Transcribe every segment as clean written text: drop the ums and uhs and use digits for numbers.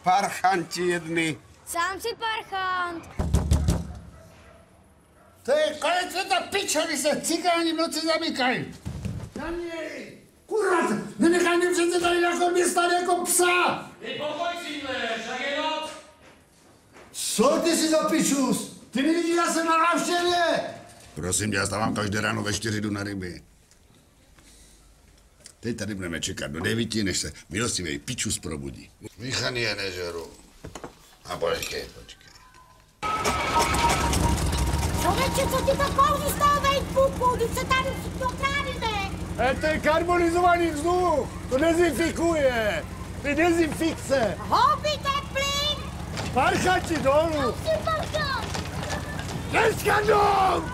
Parchanti jedny. Sám si parchant. To je konec světa pičo, když se cigáni v noci zamykají. Danieli, kurva, nenechaj mě přece tady jako mě stát jako psa. Ty pokoj, Sídleš, jak je noc? Co ty si za pičus? Ty nevidíš, já jsem na návštěvě. Prosím tě, já stávám každé ráno ve 4, jdu na ryby. Teď tady budeme čekat do 9, než se milostivý pičus probudí. Míchaný je nežeru. A počkej. Člověče, co ti to kouří z toho vejpuku? Když se tady všichni okrádíme. To je karbonizovaný vzduch. To dezinfikuje. To je dezinfikce. Houbíte plyn! Parchanti dolů. Si parchant! Dneska dolů!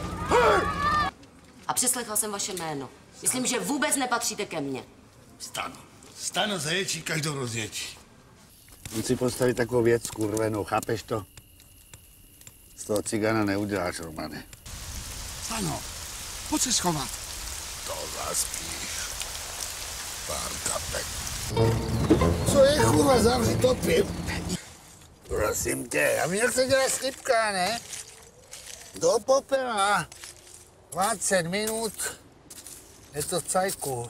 A přeslechla jsem vaše jméno. Myslím, že vůbec nepatříte ke mně. Stano zaječí každou rozječí. Musí postavit takovou věc kurvenou, chápeš to? Z toho cigana neuděláš, Romane. Stano, pojď se schovat. To zaspíš. Pár kapek. Co je, kurva, zavři to piv? Prosím tě, a jak se dělá slipka, ne? Do popela. 20 minut. Je to v cajku.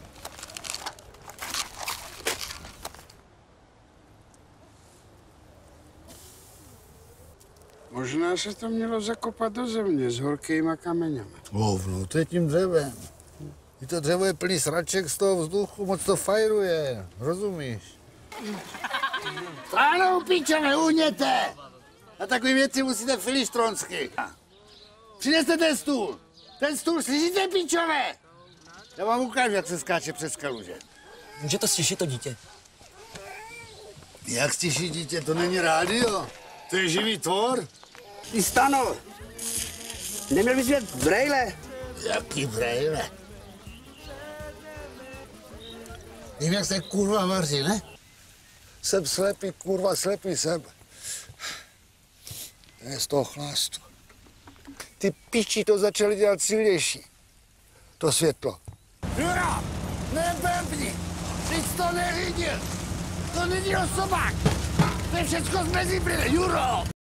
Možná se to mělo zakopat do země s horkýma kameňama. Hovno, to je tím dřevem. I to dřevo je plný sraček z toho vzduchu, moc to fajruje. Rozumíš? Ano, píčové, uhněte! Na takové věci musíte filištronsky. Přineste ten stůl. Ten stůl, slyšíte, píčové? Já vám ukážu, jak se skáče přes kaluže. Může to stišit to dítě? Jak stiší dítě? To není rádio. To je živý tvor. Ty Stano, neměl bys mít brejle. Jaký brejle? Vím, jak se kurva vaří, ne? Jsem slepý, kurva, slepý jsem. To je z toho chlastu. Ty piči to začaly dělat silnější. To světlo. Jura, nebebni! Ty jsi to neviděl! To není osobák! To je všecko z mezi brýle, Juro!